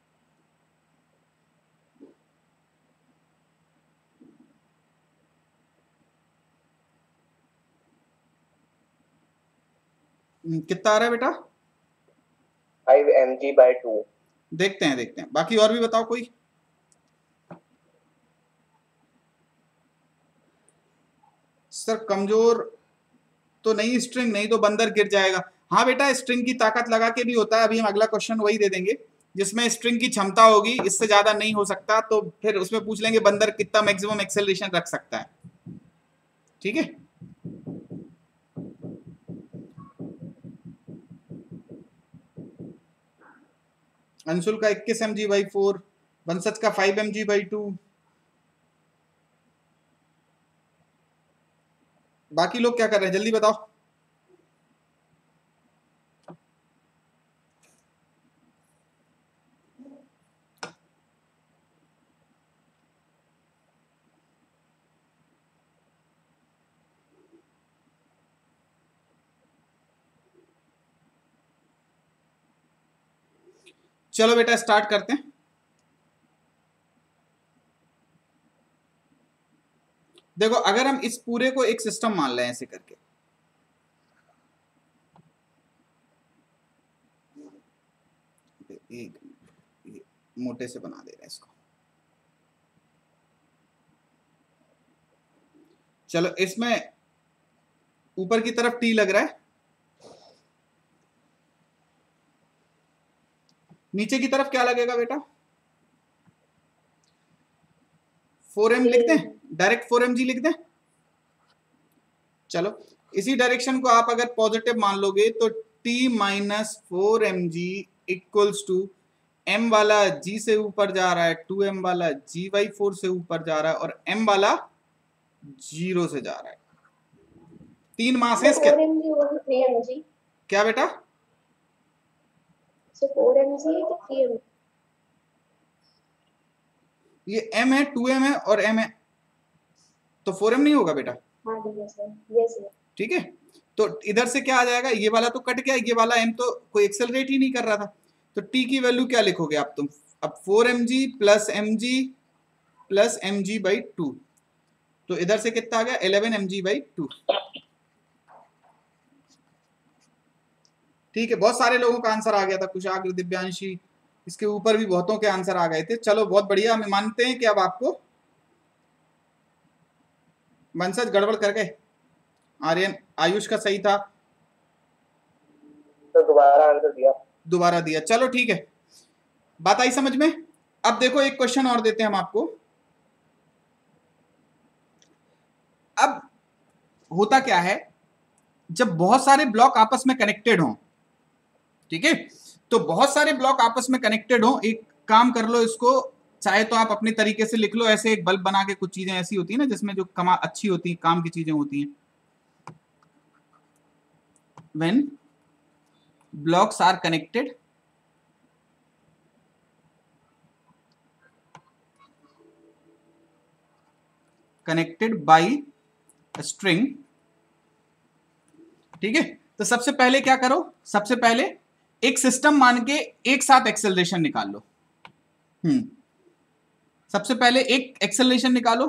कितना आ रहा है बेटा, 5 mg/2। देखते हैं देखते हैं, बाकी और भी बताओ कोई। सर कमजोर तो नहीं स्ट्रिंग, नहीं तो बंदर गिर जाएगा। हाँ बेटा स्ट्रिंग की ताकत लगा के भी होता है, अभी हम अगला क्वेश्चन वही दे देंगे जिसमें स्ट्रिंग की क्षमता होगी, इससे ज्यादा नहीं हो सकता, तो फिर उसमें पूछ लेंगे बंदर कितना मैक्सिमम एक्सेलरेशन रख सकता है, ठीक है। अंशुल का 21 mg/4, वंशज का 5 mg/2, बाकी लोग क्या कर रहे हैं जल्दी बताओ। चलो बेटा स्टार्ट करते हैं। देखो अगर हम इस पूरे को एक सिस्टम मान लें ऐसे करके, एक मोटे से बना दे रहे हैं इसको, चलो इसमें ऊपर की तरफ टी लग रहा है, नीचे की तरफ क्या लगेगा बेटा? 4m लिख दें, डायरेक्ट 4mg लिख दें। चलो इसी डायरेक्शन को आप अगर पॉजिटिव मान लोगे तो t minus 4mg equals to m वाला g से ऊपर जा रहा है, 2m वाला g/4 से ऊपर जा रहा है और m वाला 0 से जा रहा है। 3 मास है इसके। 4mg और 3mg। क्या बेटा? So 4mg to 3mg। ये m है, 2m है और m है, तो 4m नहीं होगा बेटा? हाँ ठीक है सर, यस सर। ठीक है, तो इधर से क्या आ जाएगा, ये वाला तो कट गया, ये वाला m तो कोई एक्सेलरेट ही नहीं कर रहा था, तो t की वैल्यू क्या लिखोगे आप तुम? अब 4mg प्लस mg/2, तो इधर से कितना आ गया? 11mg/2। ठीक है, बहुत सारे लोगों का आंसर आ गया था, कुशाग्र, दिव्यांशी, इसके ऊपर भी बहुतों के आंसर आ गए थे। चलो बहुत बढ़िया, हम मानते हैं कि अब आपको वंशज गड़बड़ कर गए। आर्यन, आयुष का सही था, तो दोबारा आंसर दिया। दोबारा दिया, चलो ठीक है, बात आई समझ में। अब देखो एक क्वेश्चन और देते हैं हम आपको। अब होता क्या है, जब बहुत सारे ब्लॉक आपस में कनेक्टेड हों, ठीक है, तो बहुत सारे ब्लॉक आपस में कनेक्टेड हों, एक काम कर लो इसको, चाहे तो आप अपने तरीके से लिख लो, ऐसे एक बल्ब बना के, कुछ चीजें ऐसी होती है ना जिसमें जो कमा अच्छी होती है, काम की चीजें होती हैं। When blocks are connected, by a string, ठीक है, तो सबसे पहले क्या करो, सबसे पहले एक सिस्टम मान के एक साथ एक्सेलरेशन निकाल लो। सबसे पहले एक एक्सेलरेशन निकालो,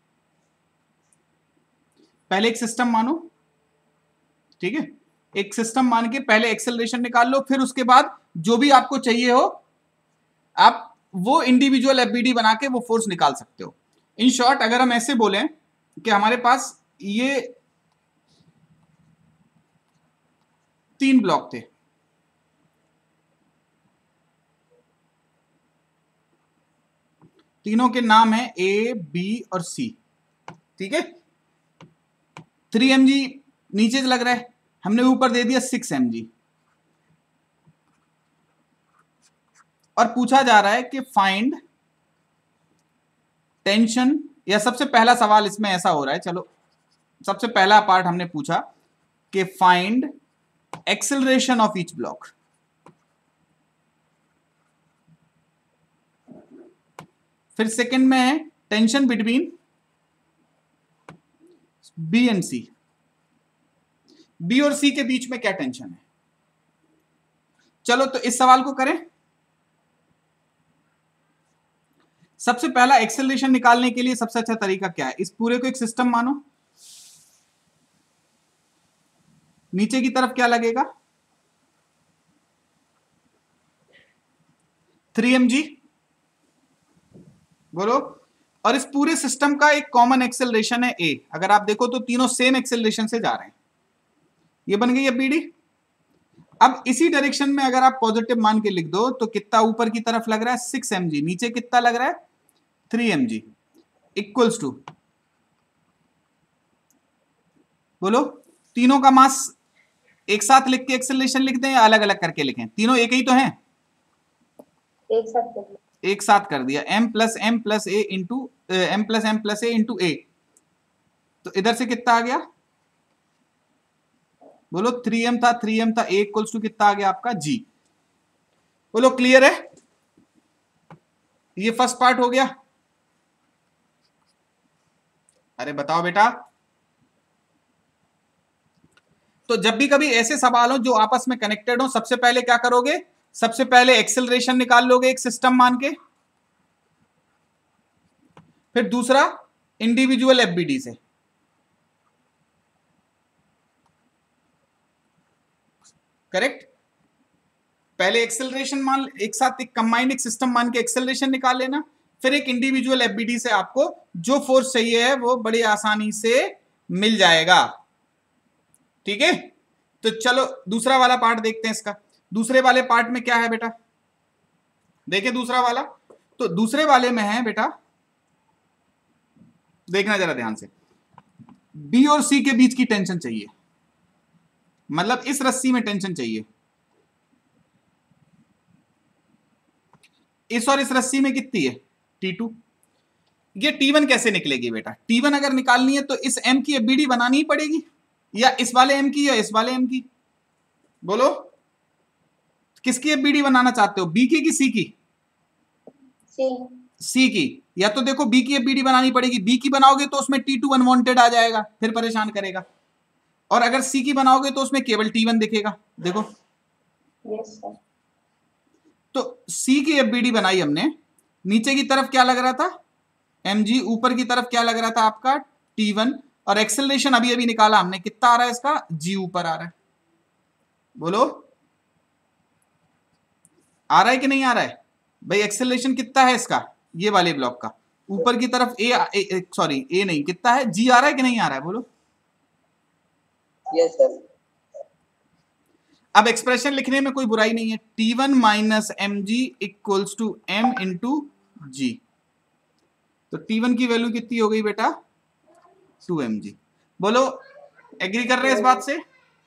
पहले एक सिस्टम मानो, ठीक है, एक सिस्टम मान के पहले एक्सेलरेशन निकाल लो, फिर उसके बाद जो भी आपको चाहिए हो आप वो इंडिविजुअल एफबीडी बना के वो फोर्स निकाल सकते हो। इन शॉर्ट अगर हम ऐसे बोलें कि हमारे पास ये 3 ब्लॉक थे, तीनों के नाम है ए, बी और सी, ठीक है। 3mg नीचे लग रहा है, हमने ऊपर दे दिया 6mg, और पूछा जा रहा है कि फाइंड टेंशन, या सबसे पहला सवाल इसमें ऐसा हो रहा है, चलो सबसे पहला पार्ट हमने पूछा कि find acceleration of each block, फिर सेकंड में है tension between B and C, B और सी के बीच में क्या टेंशन है। चलो तो इस सवाल को करें। सबसे पहला एक्सेलरेशन निकालने के लिए सबसे अच्छा तरीका क्या है, इस पूरे को एक सिस्टम मानो, नीचे की तरफ क्या लगेगा 3mg, बोलो, और इस पूरे सिस्टम का एक कॉमन एक्सेलरेशन है a। अगर आप देखो तो तीनों सेम एक्सेलरेशन से जा रहे हैं, ये बन गई एफबीडी। अब इसी डायरेक्शन में अगर आप पॉजिटिव मान के लिख दो तो कितना ऊपर की तरफ लग रहा है 6mg, नीचे कितना लग रहा है 3mg, इक्वल्स टू, बोलो तीनों का मास एक साथ लिख के एक्सेलरेशन लिख दें या अलग अलग करके लिखें? तीनों एक ही तो हैं, एक साथ कर दिया, m plus M plus a into a, तो इधर से कितना आ गया, बोलो 3m था, a इक्वल्स टू कितना आ गया आपका g। बोलो क्लियर है, ये फर्स्ट पार्ट हो गया। अरे बताओ बेटा, तो जब भी कभी ऐसे सवाल हो जो आपस में कनेक्टेड हो, सबसे पहले क्या करोगे, सबसे पहले एक्सेलरेशन निकाल लोगे एक सिस्टम मान के, फिर दूसरा इंडिविजुअल एफबीडी से। करेक्ट। पहले एक्सेलरेशन मान, एक साथ एक कंबाइंड एक सिस्टम मान के एक्सेलरेशन निकाल लेना, फिर एक इंडिविजुअल एफबीडी से आपको जो फोर्स चाहिए है वो बड़ी आसानी से मिल जाएगा। ठीक है, तो चलो दूसरा वाला पार्ट देखते हैं इसका। दूसरे वाले पार्ट में क्या है बेटा, देखिए दूसरा वाला। तो दूसरे वाले में है बेटा, देखना जरा ध्यान से, बी और सी के बीच की टेंशन चाहिए, मतलब इस रस्सी में टेंशन चाहिए। इस और इस रस्सी में कितनी है, T2। ये T1 कैसे निकलेगी बेटा, T1 अगर निकालनी है तो इस M की एफबीडी बनानी ही पड़ेगी, या इस वाले M की या इस वाले M की, बोलो किसकी एफबीडी बनाना चाहते हो, बी की कि सी की? सी की। या तो देखो बी की एफबीडी बनानी पड़ेगी, बी की बनाओगे तो उसमें T2 अनवांटेड आ जाएगा, फिर परेशान करेगा। और अगर सी की बनाओगे तो उसमें केवल T1 दिखेगा। देखो यस सर। तो सी की एफबीडी बनाई हमने, नीचे की तरफ क्या लग रहा था mg, ऊपर की तरफ क्या लग रहा था आपका T1, और एक्सेलरेशन अभी अभी निकाला हमने, कितना आ रहा है इसका, g ऊपर आ रहा है। बोलो आ रहा है कि नहीं आ रहा है भाई? एक्सेलरेशन कितना है इसका, ये वाले ब्लॉक का, ऊपर की तरफ सॉरी ए नहीं, कितना है, जी आ रहा है कि नहीं आ रहा है, बोलो। Yes sir. अब एक्सप्रेशन लिखने में कोई बुराई नहीं है, T1 minus M ji equals to M into g. तो T1 की वैल्यू कितनी हो गई बेटा, 2mg। बोलो एग्री कर रहे हैं इस बात से?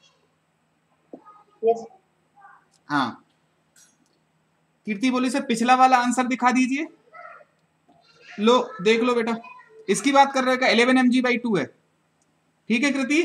यस। हाँ, कीर्ति बोली सर पिछला वाला आंसर दिखा दीजिए। लो देख लो बेटा, इसकी बात कर रहे हैं 11mg/2 है, ठीक है कृति?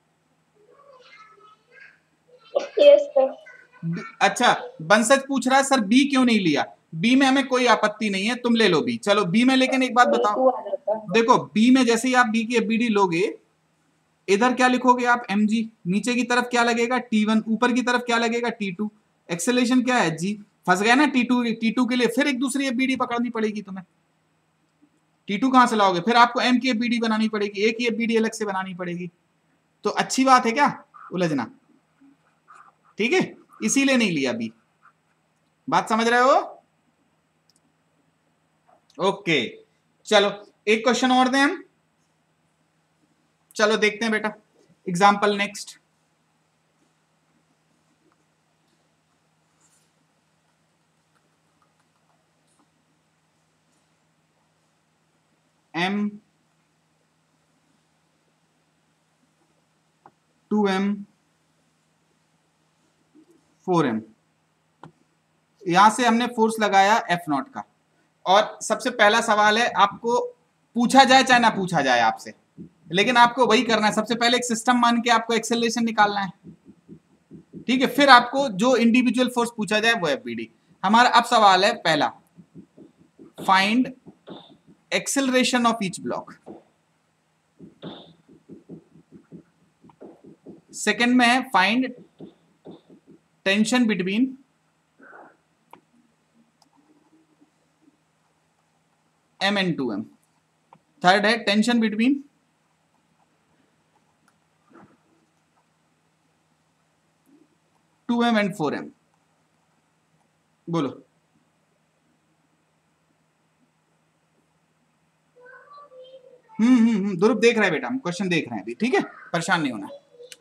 Yes sir. अच्छा, बंसज पूछ रहा है सर बी क्यों नहीं लिया? बी में हमें कोई आपत्ति नहीं है, तुम ले लो बी, चलो बी में। लेकिन एक बात बताओ, देखो बी में जैसे ही आप बी की एफबीडी लोगे, इधर क्या लिखोगे आप, mg, नीचे की तरफ क्या लगेगा T1, ऊपर की तरफ क्या लगेगा T2, एक्सेलरेशन क्या है g, फंस गया ना T2 के लिए फिर एक दूसरी एफबीडी पकड़नी पड़ेगी तुम्हें। T2 कहां से लाओगे, फिर आपको m की एफबीडी बनानी पड़ेगी, ए की एफबीडी अलग से बनानी पड़ेगी। तो अच्छी बात है क्या उलझना, ठीक है, इसीलिए नहीं लिया बी। बात समझ रहे हो? ओके, चलो एक क्वेश्चन और दें हम, चलो देखते हैं बेटा example next. m 2m 4m, यहां से हमने फोर्स लगाया F0 का, और सबसे पहला सवाल है, आपको पूछा जाए चाहे ना पूछा जाए आपसे, लेकिन आपको वही करना है, सबसे पहले एक सिस्टम मान के आपको एक्सेलरेशन निकालना है, ठीक है? फिर आपको जो इंडिविजुअल फोर्स पूछा जाए वो एफबीडी। हमारा अब सवाल है पहला, find acceleration of each block. Second में है find tension between m and 2m। Third है tension between two M and 4m। बोलो ध्रुव देख रहे हैं बेटा, हम क्वेश्चन देख रहे हैं अभी, ठीक है, परेशान नहीं होना।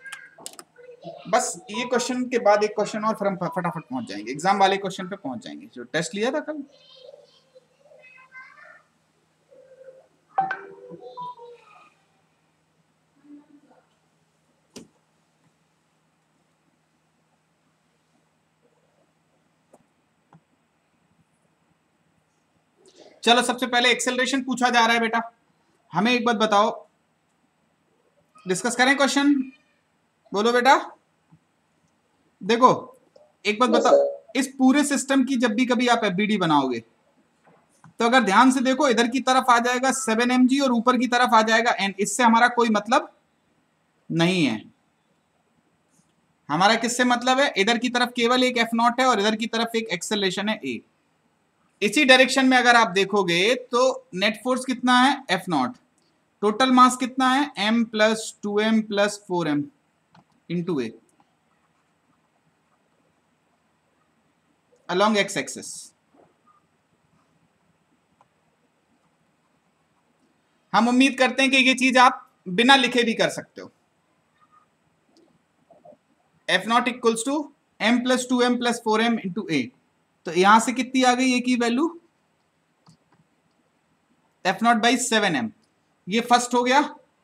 बस ये क्वेश्चन के बाद एक क्वेश्चन और, फिर हम फटाफट पहुंच जाएंगे एग्जाम वाले क्वेश्चन पे पहुंच जाएंगे, जो टेस्ट लिया था कल। चलो सबसे पहले एक्सेलरेशन पूछा जा रहा है बेटा, हमें एक बात बताओ, डिस्कस करें क्वेश्चन, बोलो बेटा। देखो एक बात बताओ, इस पूरे सिस्टम की जब भी कभी आप एफबीडी बनाओगे तो अगर ध्यान से देखो, इधर की तरफ आ जाएगा 7mg और ऊपर की तरफ आ जाएगा n, इससे हमारा कोई मतलब नहीं है। हमारा किससे मतलब है, इधर की तरफ केवल एक F0 है और इधर की तरफ एक एक्सेलरेशन है a। इसी डायरेक्शन में अगर आप देखोगे तो नेट फोर्स कितना है F0, टोटल मास कितना है m plus 2m plus 4m into a along x axis. हम उम्मीद करते हैं कि ये चीज आप बिना लिखे भी कर सकते हो। F not equals to m plus 2m plus 4m into a. तो यहां से कितनी आ गई ए की value F not by 7m। ये फर्स्ट हो गया।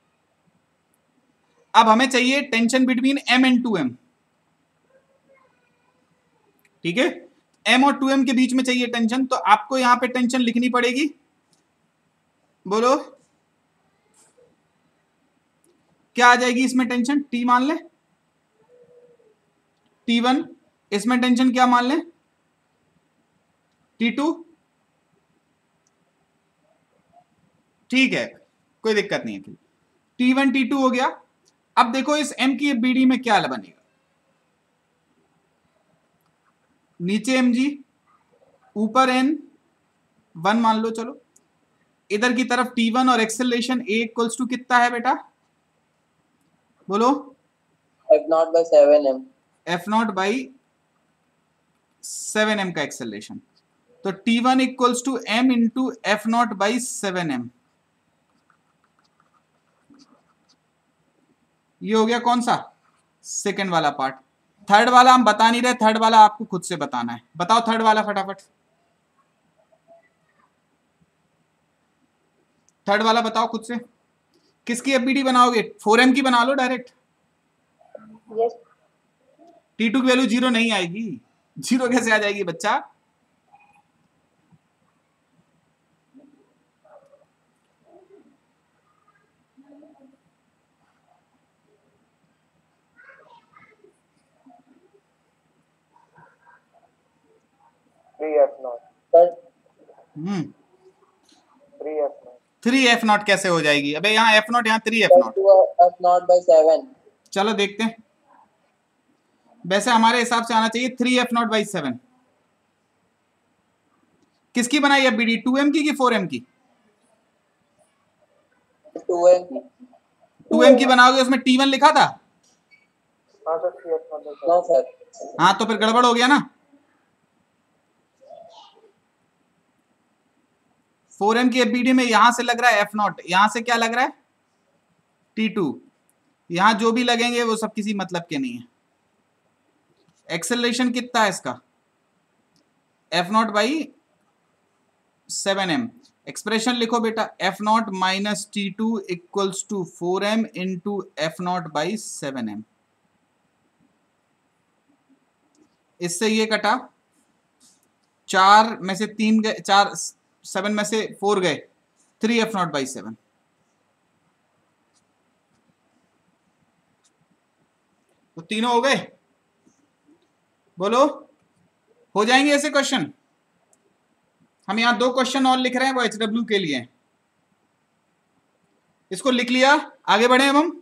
अब हमें चाहिए tension between m and 2m। ठीक है, m और 2m के बीच में चाहिए टेंशन, तो आपको यहां पे टेंशन लिखनी पड़ेगी। बोलो क्या आ जाएगी इसमें टेंशन? T मान ले, T1। इसमें टेंशन क्या मान ले? T2। ठीक है, कोई दिक्कत नहीं है। T1 T2 हो गया। अब देखो इस m की BD में क्या बनेगा, नीचे mg ऊपर n 1 मान लो। चलो इधर की तरफ T1 और एक्सेलरेशन a इक्वल्स टू कितना है बेटा? बोलो F0 by 7m। F0 by 7m का एक्सेलरेशन, तो T1 equals to m into F0 by 7m। ये हो गया कौन सा? सेकंड वाला पार्ट। थर्ड वाला हम बता नहीं रहे, थर्ड वाला आपको खुद से बताना है। बताओ थर्ड वाला फटाफट, थर्ड वाला बताओ खुद से। किसकी एफबीडी बनाओगे? 4m की बना लो डायरेक्ट। Yes. T2 की वैल्यू 0 नहीं आएगी। 0 कैसे आ जाएगी बच्चा? हम्म 3F0 कैसे हो जाएगी? अबे यहाँ F0, यहाँ 3F0। F0 by 7। चलो देखते हैं। वैसे हमारे हिसाब से आना चाहिए 3F0 बाई 7। किसकी बनाई है बीडी? 2m की 4m की? 2m। 2m की बनाओगे, उसमें T1 लिखा था? No sir. हाँ तो फिर गड़बड़ हो गया ना। 4m की एफबीडी में यहां से लग रहा है F0, यहां से क्या लग रहा है? T2। यहां जो भी लगेंगे वो सब किसी मतलब के नहीं है। एक्सेलरेशन कितना है इसका? F0 by 7m। एक्सप्रेशन लिखो बेटा, F0 minus T2 equals to 4m into F0 by 7m। इससे ये कटा, 4 में से 3 गए, 4 7 में से 4 गए, 3F0 बाई 7। तो तीनों हो गए। बोलो हो जाएंगे ऐसे क्वेश्चन? हम यहां 2 क्वेश्चन और लिख रहे हैं, वो HW के लिए। इसको लिख लिया, आगे बढ़े अब हम।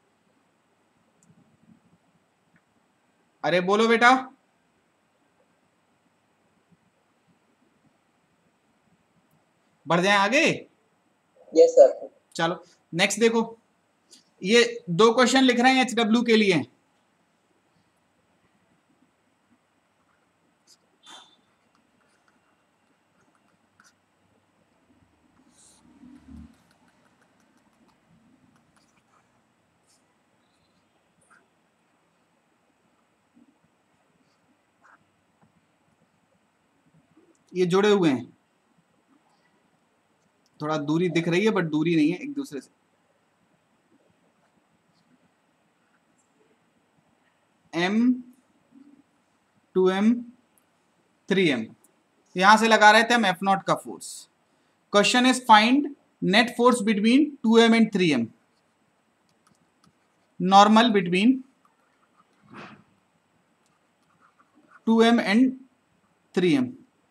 अरे बोलो बेटा, बढ़ जाए आगे। Yes sir. चलो नेक्स्ट देखो, ये 2 क्वेश्चन लिख रहे हैं HW के लिए। ये जुड़े हुए हैं, थोड़ा दूरी दिख रही है बट दूरी नहीं है एक दूसरे से। m 2m 3m, यहां से लगा रहे थे हम F0 का force. Question is find net force between 2m and 3m, normal between 2m and 3m।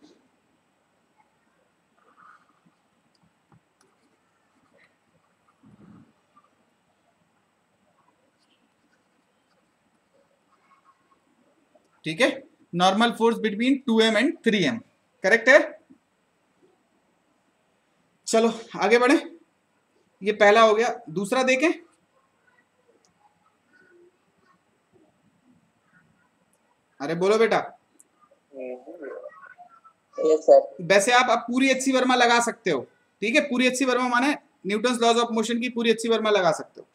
ठीक है, normal force between 2m and 3m, correct है। चलो आगे बढ़े। ये पहला हो गया। दूसरा देखें, अरे बोलो बेटा। Yes sir. वैसे आप अब पूरी एचसी वर्मा लगा सकते हो, ठीक है। पूरी एचसी वर्मा माने न्यूटन्स लॉज ऑफ मोशन की पूरी एचसी वर्मा लगा सकते हो।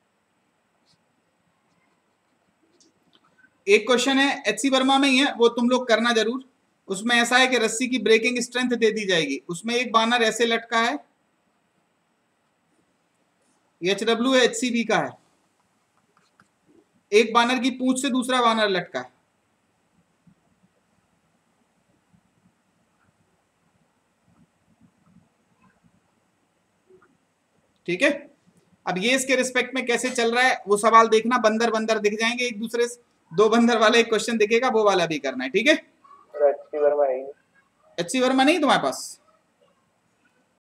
एक क्वेश्चन है एचसी वर्मा में ही है, वो तुम लोग करना जरूर। उसमें ऐसा है कि रस्सी की ब्रेकिंग स्ट्रेंथ दे दी जाएगी। उसमें एक बानर ऐसे लटका है, HW है, HCB का है। एक बानर की पूंछ से दूसरा बानर लटका है, ठीक है। अब ये इसके रिस्पेक्ट में कैसे चल रहा है वो सवाल देखना। बंदर बंदर दिख जाएंगे एक दूसरे से, दो बंदर वाला एक क्वेश्चन दिखेगा, वो वाला भी करना है, ठीक है। एचसी वर्मा है ही नहीं। एचसी वर्मा नहीं तुम्हारे पास?